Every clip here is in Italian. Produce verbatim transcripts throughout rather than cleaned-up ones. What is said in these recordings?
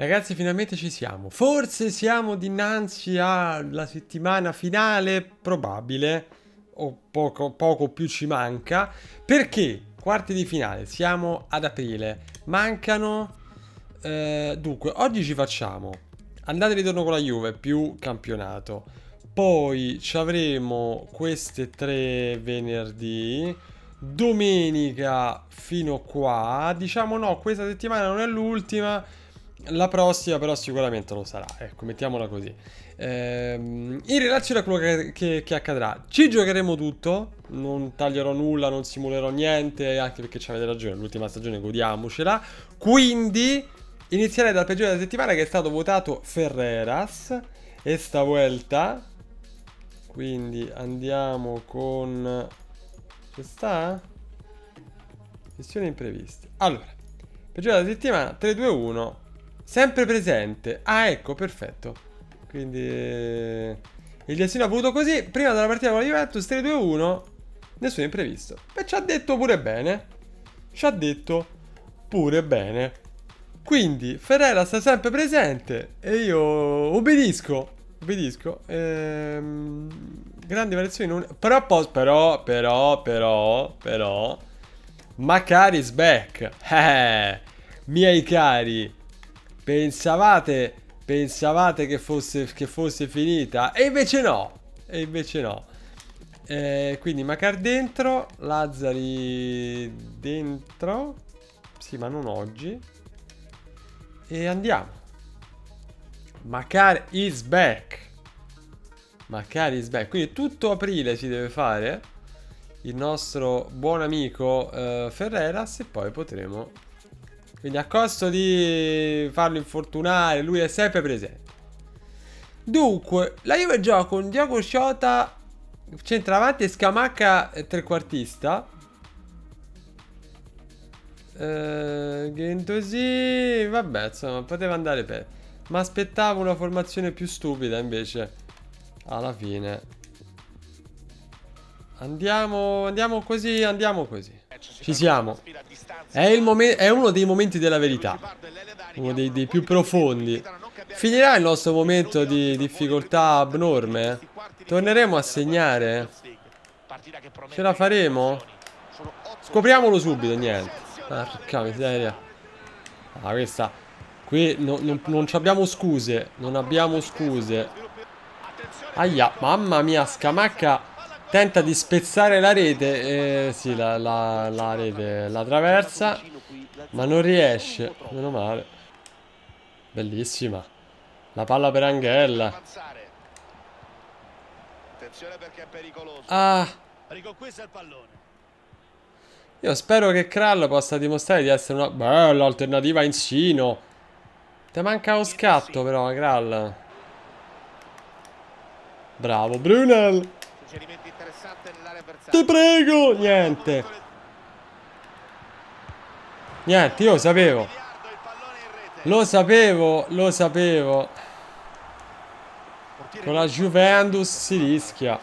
Ragazzi, finalmente ci siamo. Forse siamo dinanzi alla settimana finale, probabile, o poco, poco più ci manca. Perché? Quarti di finale, siamo ad aprile. Mancano... Eh, dunque, oggi ci facciamo andata e ritorno con la Juve più campionato. Poi ci avremo queste tre venerdì. Domenica fino qua. Diciamo no, questa settimana non è l'ultima. La prossima però sicuramente lo sarà, ecco, mettiamola così. Ehm, in relazione a quello che, che, che accadrà, ci giocheremo tutto, non taglierò nulla, non simulerò niente, anche perché ci avete ragione, l'ultima stagione godiamocela. Quindi inizierei dal peggiore della settimana, che è stato votato Ferreras, e stavolta. Quindi andiamo con... Ci sta? Gestione impreviste. Allora, peggiore della settimana, tre due uno. Sempre presente. Ah, ecco, perfetto. Quindi eh, il destino ha voluto così. Prima della partita con la Juventus, tre due uno. Nessun imprevisto. E ci ha detto pure bene. Ci ha detto pure bene. Quindi Ferreira sta sempre presente e io obbedisco. Obbedisco. Ehm, grandi variazioni non... Però, però, però, però, però Macari's back. Eh, miei cari, Pensavate, pensavate che fosse, che fosse finita? E invece no. E invece no. Eh, quindi Macar dentro, Lazzari dentro. Sì, ma non oggi. E andiamo. Macar is back. Macar is back. Quindi tutto aprile si deve fare il nostro buon amico eh, Ferreras, e poi potremo... Quindi a costo di farlo infortunare, lui è sempre presente. Dunque, la Juve gioca con Diogo Jota centravanti e Scamacca trequartista. Eh, Guendouzi, vabbè, insomma, poteva andare per... Ma aspettavo una formazione più stupida, invece alla fine Andiamo, andiamo così, andiamo così. Ci siamo. È, il momen- è uno dei momenti della verità, uno dei, dei più profondi. Finirà il nostro momento di difficoltà abnorme? Torneremo a segnare? Ce la faremo? Scopriamolo subito, niente. Porca miseria. Ah, questa... Qui no, no, non abbiamo scuse, non abbiamo scuse. Aia, mamma mia, Scamacca tenta di spezzare la rete. Eh, sì, la, la, la rete la traversa, ma non riesce. Meno male. Bellissima. La palla per Anghella. Ah. Io spero che Krall possa dimostrare di essere una bella alternativa a Insino. Ti manca lo scatto però, Krall. Bravo, Brunel. Ti prego. Niente. Niente, io lo sapevo. Lo sapevo, lo sapevo. Con la Juventus si rischia.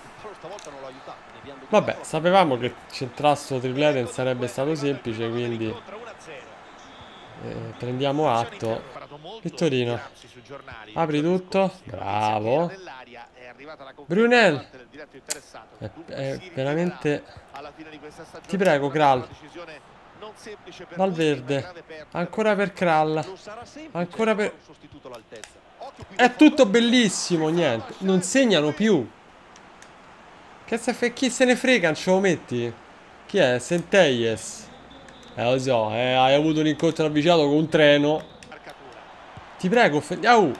Vabbè, sapevamo che centrasso triplete non sarebbe stato semplice, quindi eh, prendiamo atto. Vittorino, apri tutto. Bravo. Brunel. È, è veramente... Ti prego, Krall. Valverde. Ancora per Krall. Ancora per... È tutto bellissimo, niente. Non segnano più. Che se, chi se ne frega, non ce lo metti? Chi è? Centelles. Eh, lo so, eh, hai avuto un incontro avvicinato con un treno. Ti prego, oh.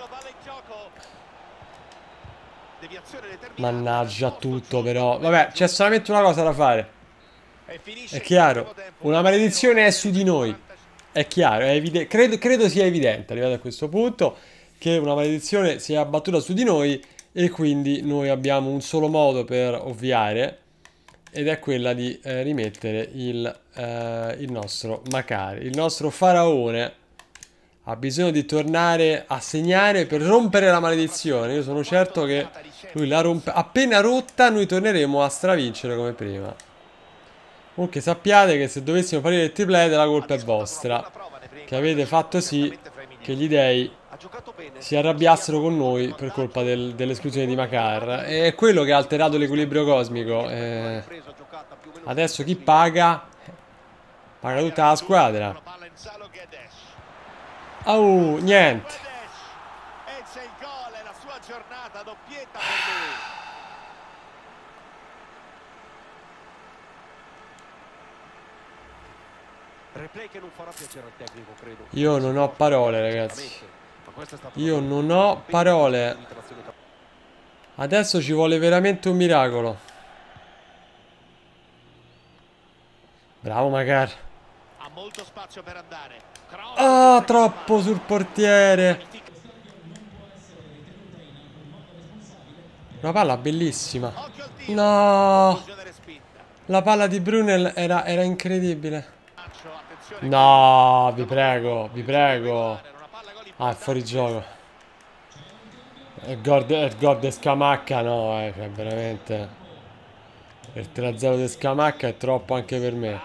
Mannaggia tutto, però. Vabbè, c'è solamente una cosa da fare. È chiaro. Una maledizione è su di noi. È chiaro, è evidente. Credo, credo sia evidente, arrivato a questo punto, che una maledizione si è abbattuta su di noi. E quindi noi abbiamo un solo modo per ovviare, ed è quella di eh, rimettere il, eh, il nostro Macari. Il nostro faraone ha bisogno di tornare a segnare per rompere la maledizione. Io sono certo che lui la rompe. Appena rotta noi torneremo a stravincere come prima. Comunque sappiate che se dovessimo fare il triplete la colpa è vostra, che avete fatto sì che gli dei si arrabbiassero con noi per colpa del, dell'esclusione di Makar. È quello che ha alterato l'equilibrio cosmico. Eh, adesso chi paga? Paga tutta la squadra. Oh, niente. Io non ho parole, ragazzi. Io non ho parole. Adesso ci vuole veramente un miracolo. Bravo Makar. Ah, troppo sul portiere. Una palla bellissima. No. La palla di Brunel era, era incredibile. No, vi prego, vi prego. Ah, è fuori gioco. Il gol di Scamacca, no, eh, cioè, veramente. Il tre a zero di Scamacca è troppo anche per me.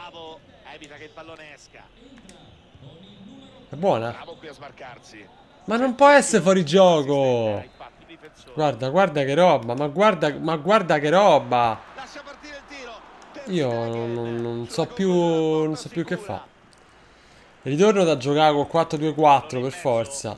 È buona? Ma non può essere fuori gioco. Guarda, guarda che roba, ma guarda, ma guarda che roba. Io non, non, non so più, non so più che fa. Ritorno da giocare con quattro due quattro per forza.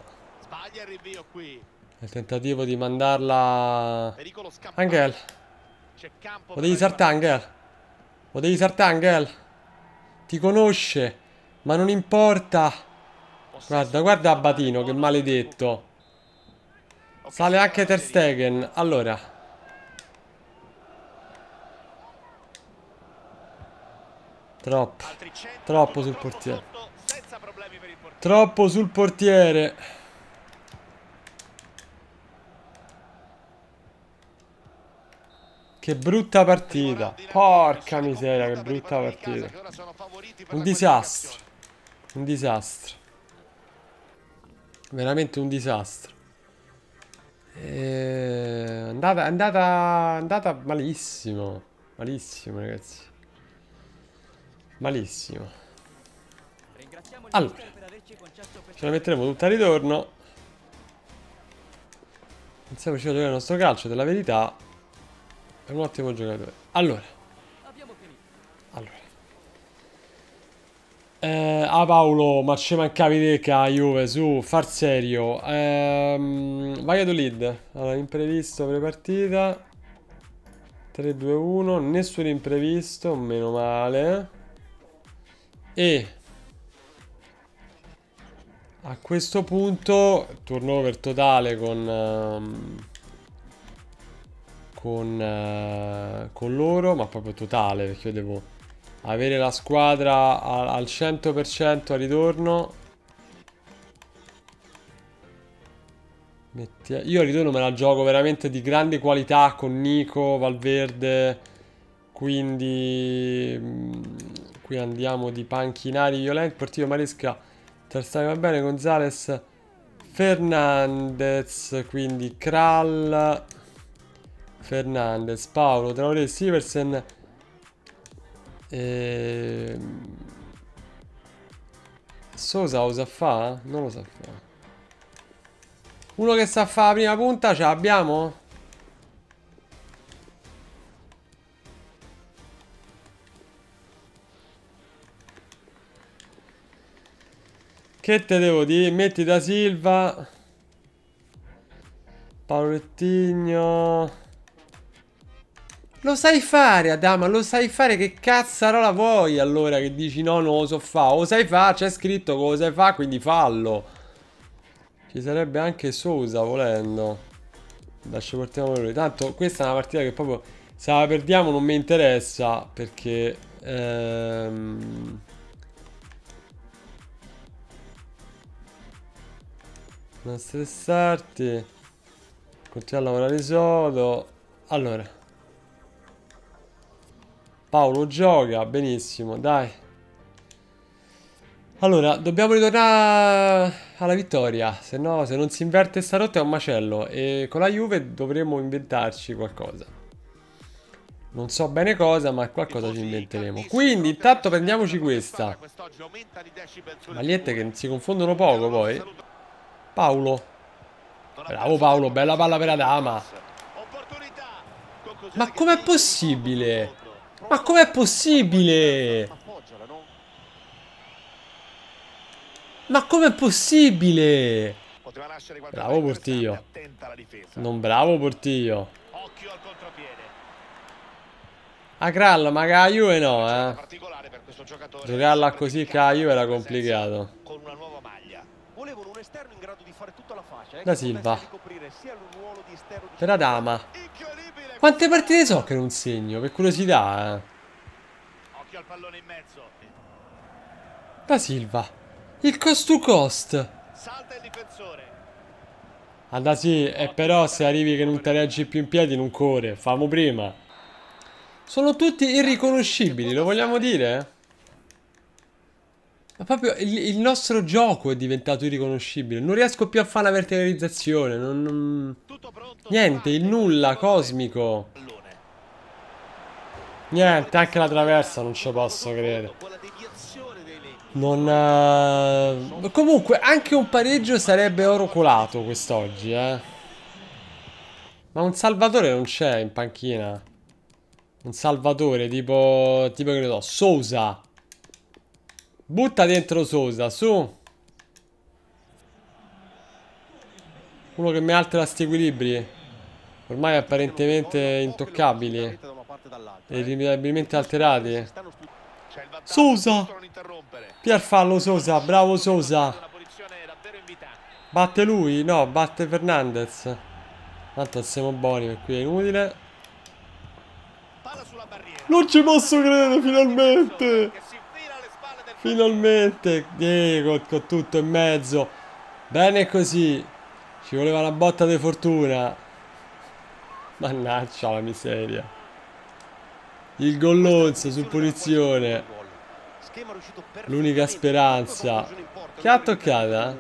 Il tentativo di mandarla. Angel. Lo devi saltare, Angel. Lo devi saltare, Angel. Ti conosce. Ma non importa. Guarda, guarda Abatino, che maledetto. Sale anche Ter Stegen. Allora. Troppo. Troppo sul portiere. Troppo sul portiere. Che brutta partita. Porca miseria, che brutta partita. Un disastro. Un disastro. Veramente un disastro. È andata, è andata, è andata malissimo. Malissimo, ragazzi. Malissimo. Allora, ce la metteremo tutta a ritorno. Iniziamo a giocare il nostro calcio della verità. È un ottimo giocatore. Allora. Allora. Eh, ah Paolo, ma ci mancavi te che a Juve, su, far serio. Ehm, Valladolid. Allora, imprevisto prepartita. tre due uno, nessun imprevisto, meno male. E a questo punto turnover totale con um, con, uh, con loro, ma proprio totale, perché io devo avere la squadra a, al cento per cento a ritorno. Metti, io a ritorno me la gioco veramente di grande qualità con Nico, Valverde, quindi mh, qui andiamo di panchinari violenti. Portillo, Maresca, Ter Stegen va bene, Gonzalez, Fernandez, quindi Kral, Fernandez, Paolo, Traoré, Siversen, e... Sosa lo sa fa? Non lo sa fa. Uno che sa fare la prima punta ce l'abbiamo? Che te devo dire? Metti da Silva, Paulettigno. Lo sai fare, Adama, lo sai fare. Che cazzarola vuoi allora che dici no, non lo so fare? Lo sai fare, c'è scritto che lo sai fare, quindi fallo. Ci sarebbe anche Sousa volendo. Lascia portiamo lui. Tanto questa è una partita che proprio, se la perdiamo non mi interessa, perché ehm... non stressarti. Continua a lavorare solo. Allora, Paolo gioca benissimo, dai. Allora, dobbiamo ritornare alla vittoria. Se no, se non si inverte sta rotta è un macello. E con la Juve dovremo inventarci qualcosa. Non so bene cosa, ma qualcosa ci inventeremo. Quindi, intanto prendiamoci questa. Magliette che si confondono poco poi. Paolo. Bravo Paolo, bella palla per Adama. Ma com'è possibile? Ma com'è possibile? Ma com'è possibile? Bravo Portillo. Non bravo Portillo. A Krall, ma che la Juve no, eh. Giocarla così che la Juve era complicato. Da Silva. Per Adama. Quante partite so che non segno? Per curiosità, eh. Da Silva. Il cost to cost. Ah sì, e però se arrivi che non te reggi più in piedi non corre. Famo prima. Sono tutti irriconoscibili, lo vogliamo dire? Ma proprio il, il nostro gioco è diventato irriconoscibile. Non riesco più a fare la verticalizzazione. Non, non... Niente, il nulla cosmico. Niente, anche la traversa non ci posso credere. Non... Uh... Comunque, anche un pareggio sarebbe oro colato quest'oggi, eh. Ma un salvatore non c'è in panchina. Un salvatore, tipo... Tipo che ne so, Sousa. Butta dentro Sousa, su. Uno che mi altera sti equilibri. Ormai apparentemente intoccabili. E irrimediabilmente alterati. Sousa. Pierfallo Sousa, bravo Sousa. Batte lui? No, batte Fernandez. Tanto siamo buoni, per cui è inutile. Non ci posso credere, finalmente. Finalmente. Eh, con, con tutto in mezzo. Bene così. Ci voleva una botta di fortuna. Mannaggia la miseria. Il gollonzo su punizione. L'unica speranza. Che ha toccata?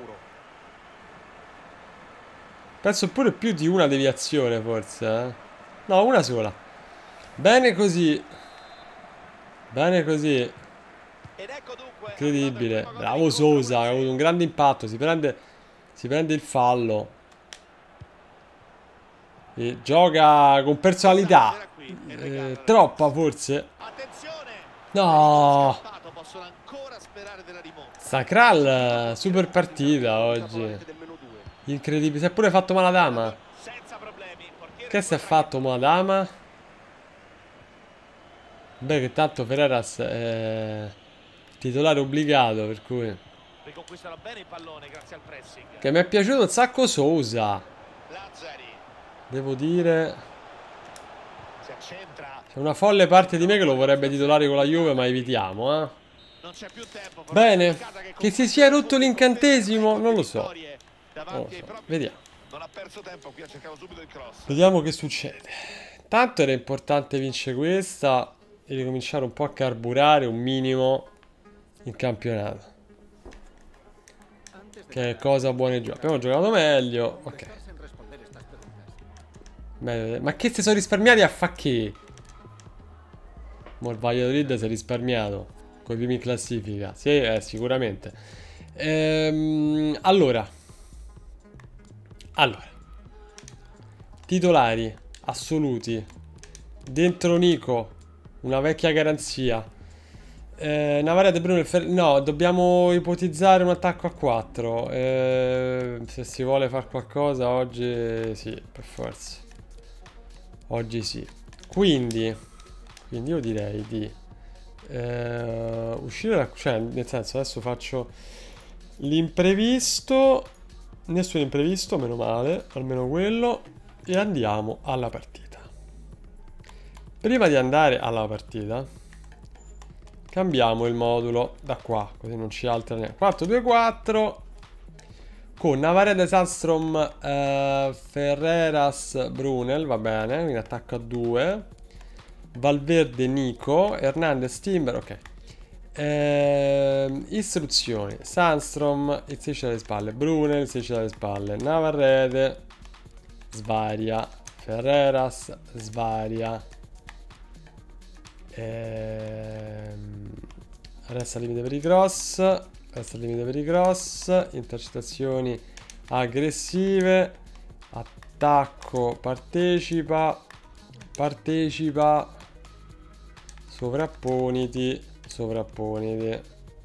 Penso pure più di una deviazione forse, eh? No, una sola. Bene così. Bene così. Incredibile. Bravo Sousa, ha avuto un grande impatto. Si prende, si prende il fallo. E gioca con personalità. Eh, troppa forse. No. Sacral, super partita oggi. Incredibile. Si è pure fatto male Adama. Che si è fatto male Adama? Beh, che tanto Ferreras è titolare obbligato, per cui... Che mi è piaciuto un sacco Sousa. Devo dire... C'è una folle parte di me che lo vorrebbe titolare con la Juve, ma evitiamo, eh. Bene. Che si sia rotto l'incantesimo, non lo so. Non lo so. Vediamo. Vediamo che succede. Tanto era importante vincere questa e ricominciare un po' a carburare un minimo il campionato. Che è cosa buona e giusta. Abbiamo giocato meglio. Ok. Bene. Ma che si sono risparmiati a fa che? Mo il Valladolid si è risparmiato con i primi in classifica. Sì, eh, sicuramente. Ehm, allora. Allora. Titolari assoluti. Dentro Nico. Una vecchia garanzia. Eh, Navarra De Bruyne. No, dobbiamo ipotizzare un attacco a quattro. Eh, se si vuole fare qualcosa oggi sì, per forza. Oggi sì. Quindi Quindi io direi di eh, uscire da... Cioè, nel senso, adesso faccio l'imprevisto. Nessun imprevisto, meno male. Almeno quello. E andiamo alla partita. Prima di andare alla partita cambiamo il modulo da qua, così non ci altera neanche. quattro due quattro con Navarrete, Sandstrom, eh, Ferreras, Brunel, va bene, in attacco a due. Valverde, Nico, Hernandez, Timber, ok. Eh, istruzioni. Sandstrom, il sei alle spalle, Brunel, il sei alle spalle, Navarrete, svaria, Ferreras, svaria. Ehm, resta al limite per i cross. Resta al limite per i cross. Intercettazioni aggressive, attacco, partecipa, partecipa, sovrapponiti, sovrapponiti.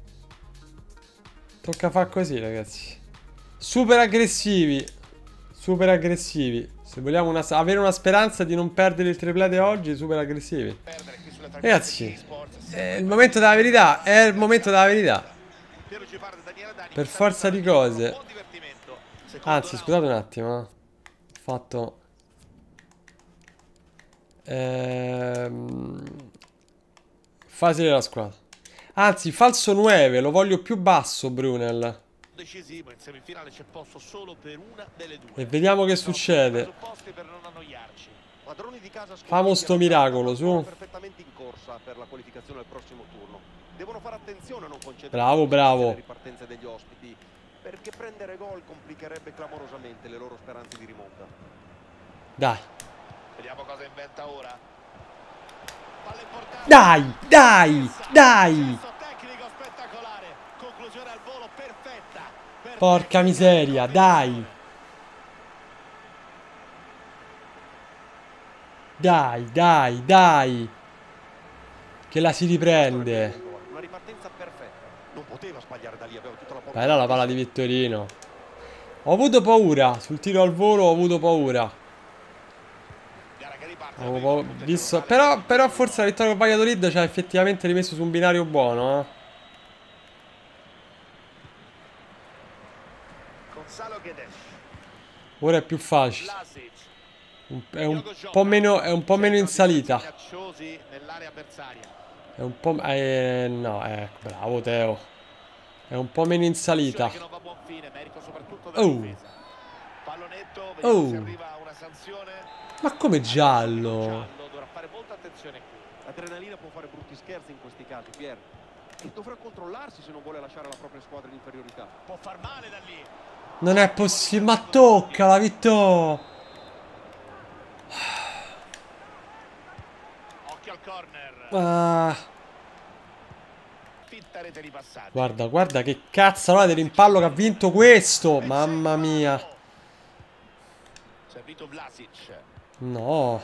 Tocca far così, ragazzi. Super aggressivi, super aggressivi. Se vogliamo una, avere una speranza di non perdere il triplete oggi, super aggressivi. Ragazzi, è il momento della verità, è il momento della verità. Per forza di cose. Anzi, scusate un attimo. Ho fatto... Ehm... Fase della squadra. Anzi, falso nove, lo voglio più basso, Brunel. Decisivo, in semifinale c'è posto solo per una delle due. E vediamo che succede. Per non annoiarci. Padroni di casa Famo sto miracolo, su. perfettamente in corsa per la qualificazione al prossimo turno. Devono fare attenzione a non concedere Bravo, bravo. le ripartenze degli ospiti, perché prendere gol complicherebbe clamorosamente le loro speranze di rimonta. Dai. Vediamo cosa inventa ora. Palla importante. Dai, dai, dai. Tecnico spettacolare. Conclusione al volo perfetta. perfetta. Porca miseria, dai. Dai, dai, dai. Che la si riprende. Una ripartenza perfetta. Non poteva sbagliare da lì, aveva tutta la porta. Bella la palla di Vittorino. Ho avuto paura. Sul tiro al volo ho avuto paura. Avevo visto. Però, però forse la vittoria con Valladolid ci ha effettivamente rimesso su un binario buono, eh. Ora è più facile. È un po' meno, è un po' meno in salita. È un po'... Eh, no, eh, bravo Teo. È un po' meno in salita. Oh. Oh. Ma come giallo? Dovrà fare molta attenzione qui. L'adrenalina può fare brutti scherzi in questi casi, Pier. E dovrà controllarsi se non vuole lasciare la propria squadra in inferiorità. Può far male da lì. Non è possibile, ma tocca la vittoria. Occhio al corner. Ah. Fitta rete di passaggio. Guarda, guarda che cazzarola di rimpallo che ha vinto questo. Mamma mia. Servito Vlasic. No.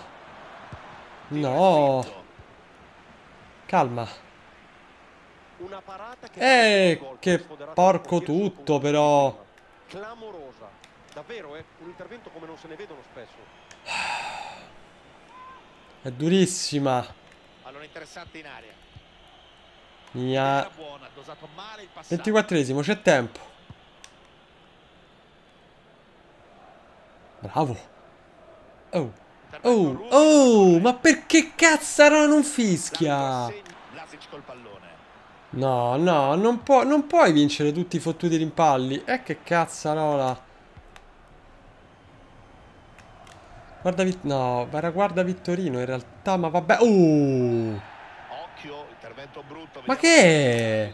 No. Calma. Una parata che Eh, che porco tutto però. Clamorosa. Davvero, è un intervento come non se ne vedono spesso. È durissima. Allora interessante in aria. Mia. Buona, dosato male il passaggio. ventiquattresimo, c'è tempo. Bravo. Oh. Oh, oh, ma perché cazzarola non fischia? No, no, non, può, non puoi vincere tutti i fottuti rimpalli. Eh, che cazzarola. Guarda, Vit no, guarda Vittorino in realtà, ma vabbè. Oh. Occhio, intervento brutto. Ma che è?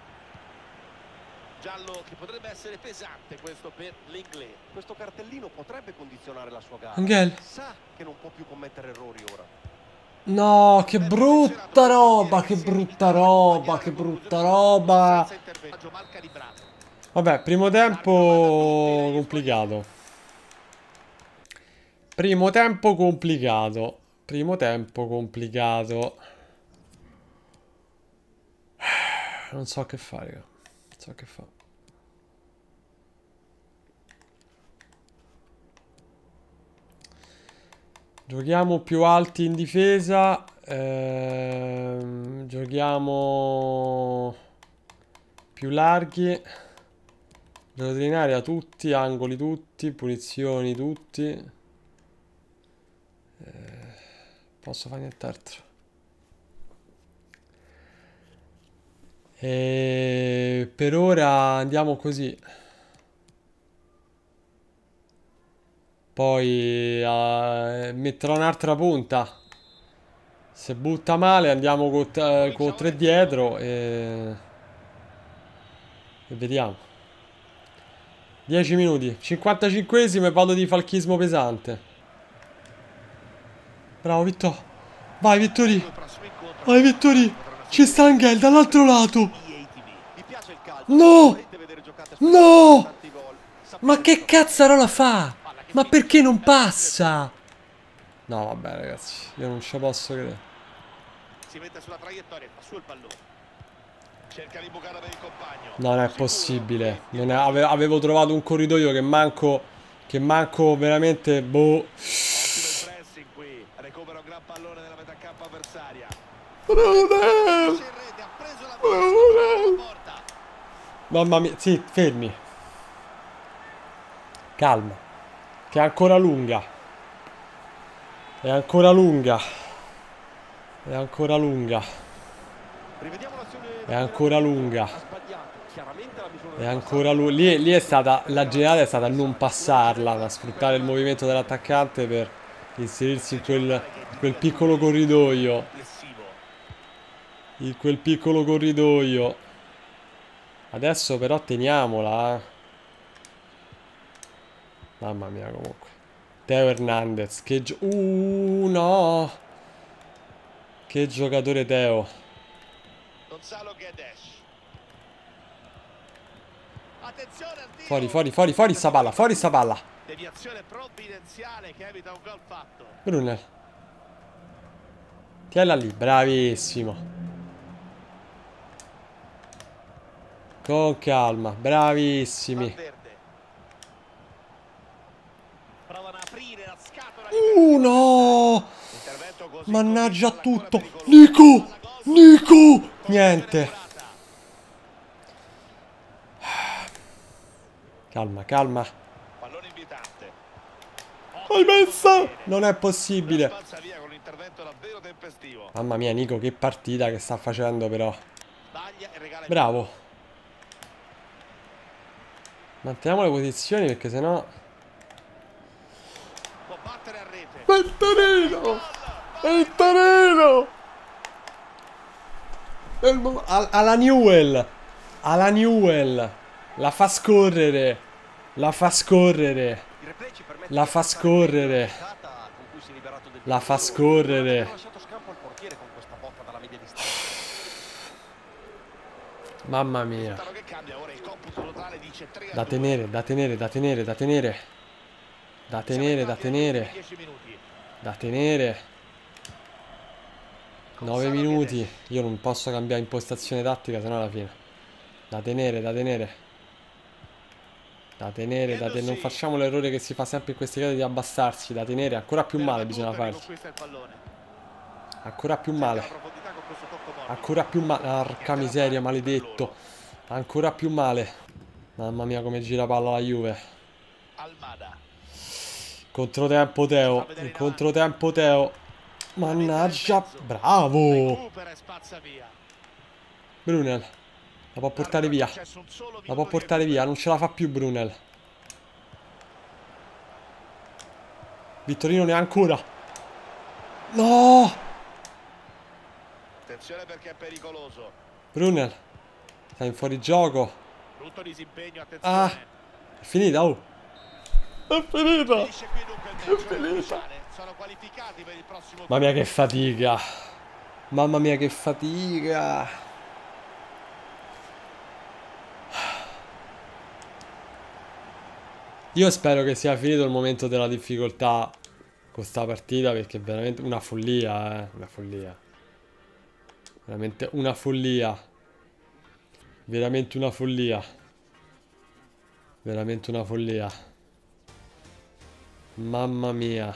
Giallo che potrebbe essere pesante questo per l'Inglese. Questo cartellino potrebbe condizionare la sua gara. Angel. Sa che non può più commettere errori ora. No, che brutta roba, che brutta roba, che brutta roba. Vabbè, primo tempo complicato. Primo tempo complicato. Primo tempo complicato. Non so che fare, raga. Non so che fare. Giochiamo più alti in difesa. Ehm, giochiamo più larghi. Giocate in area tutti, angoli tutti, punizioni tutti. Eh, posso fare nient'altro. E per ora andiamo così. Poi uh, metterò un'altra punta. Se butta male andiamo con, uh, con tre dietro e... e vediamo. dieci minuti. cinquantacinquesimo e vado di falchismo pesante. Bravo Vittor. Vai Vittori. Vai Vittori. Ci sta Angel dall'altro lato. No. No. Ma che cazzarola fa? Ma perché non passa? No, vabbè, ragazzi, io non ci posso credere. Si mette sulla traiettoria, fa su il pallone. Cerca di bucare per il compagno. Non è possibile. Non è, ave, avevo trovato un corridoio che manco. Che manco veramente. Boh. Ottimo il pressing qui. Recupera un gran pallone nella metà campo avversaria. Brunel! Si rende, ha preso la porta. Mamma mia, sì, fermi. Calma. Che è ancora lunga. È ancora lunga. È ancora lunga. Rivediamo l'azione. È ancora lunga. Ha sbagliato chiaramente la misura È del ancora lunga. Lì, lì è stata. La generale è stata a non passarla, ma sfruttare il movimento dell'attaccante per inserirsi in quel, in quel piccolo corridoio. In quel piccolo corridoio. Adesso però teniamola. Eh. Mamma mia, comunque. Teo Hernandez. Che gio... Uh, no. Che giocatore Teo. Gonzalo Guedes. Attenzione al tiro. Fuori, fuori, fuori, fuori sta palla. Fuori sta palla. Deviazione provvidenziale che evita un gol fatto. Brunel. Tienila lì. Bravissimo. Con calma. Bravissimi. Valverde. Provano a aprire la scatola. Uh, no. Intervento così Mannaggia a così, tutto. ancora pericoloso. Nico. Palla gol. Nico. Niente. Calma, calma. Pallone invitante. Hai messo? Non è possibile. Spazza via con un intervento davvero tempestivo. Mamma mia, Nico, che partita che sta facendo però. Sbaglia e regala il Bravo. Manteniamo le posizioni perché sennò. può battere a rete. Ventarino! Ventarino! Alla Newell. Alla Newell. La fa scorrere. La fa scorrere. Il replay ci permette La di fa apprezzare meglio scorrere. la giocata con cui si è liberato del La fa pallone. scorrere. Ha lasciato scampo al portiere con questa botta dalla media distanza. Mamma mia. Risultato che cambia ora il computo totale dice tre a Da due. tenere, da tenere, da tenere, da tenere. Da tenere, da tenere. dieci minuti. Da tenere. nove minuti. Io non posso cambiare impostazione tattica, sennò alla fine. Da tenere, da tenere. Da tenere, da tenere. Non facciamo l'errore che si fa sempre in questi casi di abbassarsi. Da tenere, ancora più male bisogna farci. Conquista il pallone. Ancora più Cerca male. la profondità con questo tocco morbido. Ancora più male. Porca miseria, maledetto. Ancora più male. Mamma mia come gira palla la Juve. Almada. Controtempo Teo. Il controtempo Teo. Mannaggia. Bravo. Recupera e spazza via. Brunel. La può portare via. La può portare via. Non ce la fa più Brunel. Vittorino ne ha ancora. No. Attenzione perché è pericoloso. Brunel. Sta in fuorigioco. Brutto disimpegno, attenzione. Ah. È finita, oh. È finita. Finisce qui dunque il match ufficiale. Sono qualificati per il prossimo. Mamma mia che fatica. Mamma mia che fatica. Io spero che sia finito il momento della difficoltà con sta partita perché è veramente una follia, eh. Una follia. Veramente una follia. Veramente una follia. Veramente una follia. Mamma mia.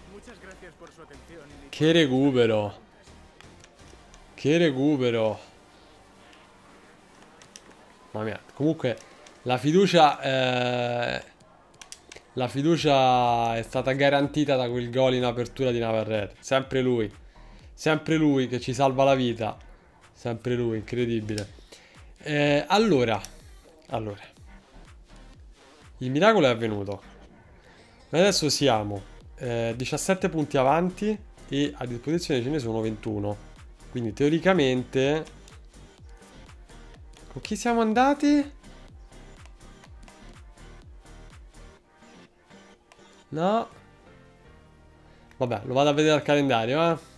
Che recupero. Che recupero. Mamma mia. Comunque la fiducia eh, la fiducia è stata garantita da quel gol in apertura di Navarrete. Sempre lui. Sempre lui che ci salva la vita. Sempre lui, incredibile. Eh, allora. Allora. Il miracolo è avvenuto. Noi adesso siamo eh, diciassette punti avanti e a disposizione ce ne sono ventuno. Quindi teoricamente... Con chi siamo andati? No. Vabbè, lo vado a vedere al calendario, eh.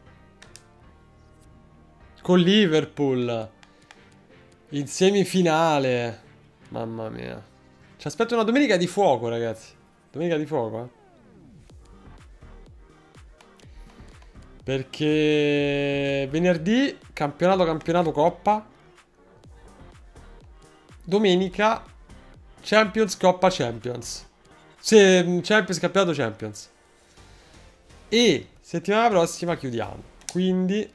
Con Liverpool. In semifinale. Mamma mia. Ci aspetto una domenica di fuoco, ragazzi. Domenica di fuoco, eh. Perché venerdì campionato, campionato, coppa. Domenica Champions, Coppa, Champions. Se Champions, campionato, Champions. E settimana prossima chiudiamo. Quindi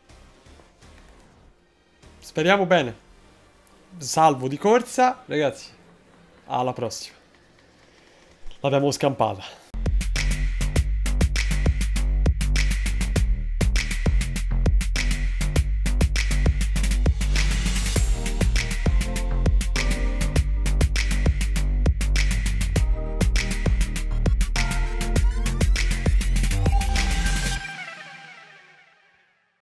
speriamo bene. Salvo di corsa, ragazzi. Alla prossima. L'abbiamo scampata.